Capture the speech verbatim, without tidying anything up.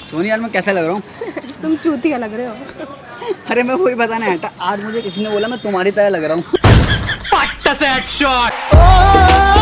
सोनी यार मैं कैसा लग रहा हूँ? तुम चूतिया लग रहे हो। अरे मैं वही बताना आया था, आज मुझे किसी ने बोला मैं तुम्हारी तरह लग रहा हूँ।